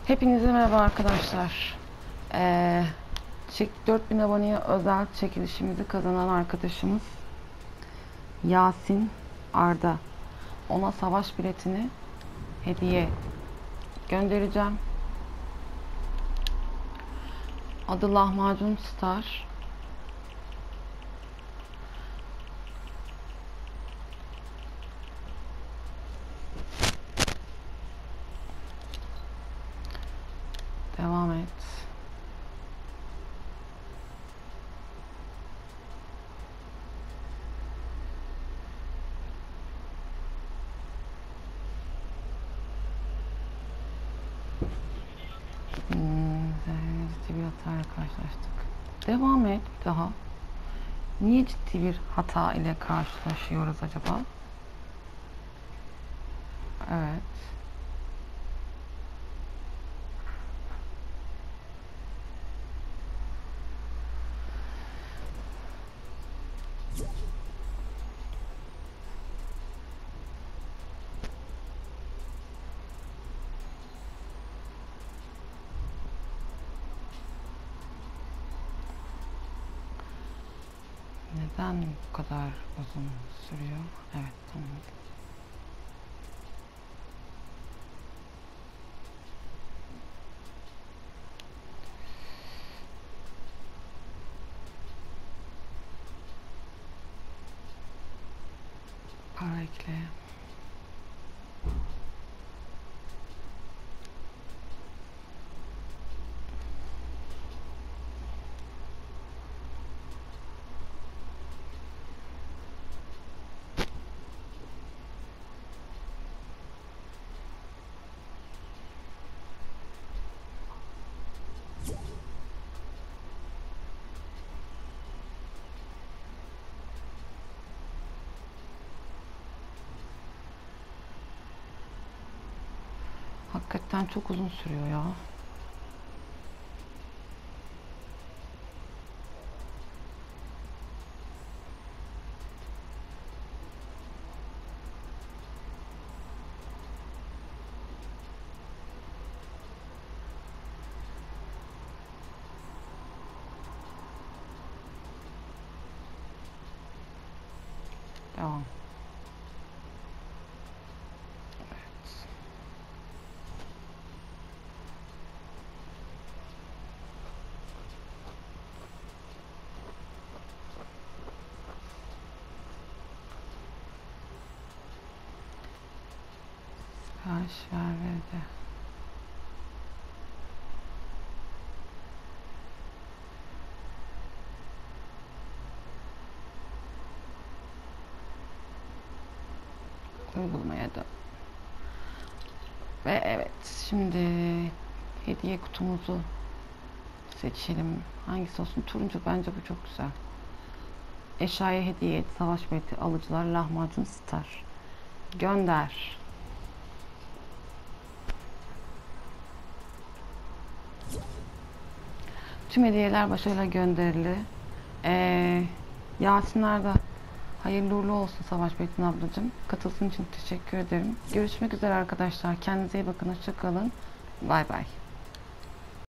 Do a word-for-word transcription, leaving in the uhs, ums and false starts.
Hepinize merhaba arkadaşlar. Ee, dört bin aboneye özel çekilişimizi kazanan arkadaşımız Yasin Arda. Ona savaş biletini hediye göndereceğim. Adı Lahmacun Star. Devam et. Hmm, ciddi bir hatayla karşılaştık. Devam et daha. Niye ciddi bir hata ile karşılaşıyoruz acaba? Evet. Neden bu kadar uzun sürüyor? Evet, tamam. Para ekle. Hakikaten çok uzun sürüyor ya. Devam. Evet. Sipariş ver verdi. Uygulamaya da. Ve evet, şimdi hediye kutumuzu seçelim. Hangisi olsun? Turuncu, bence bu çok güzel. Eşyaya hediye et, savaş bileti, alıcılar, lahmacun star. Gönder. Tüm hediyeler başarıyla gönderildi. Ee, Yasin Arda, hayırlı uğurlu olsun Savaş Betin ablacığım. Katıldığın için teşekkür ederim. Görüşmek üzere arkadaşlar. Kendinize iyi bakın. Hoşça kalın. Bay bay.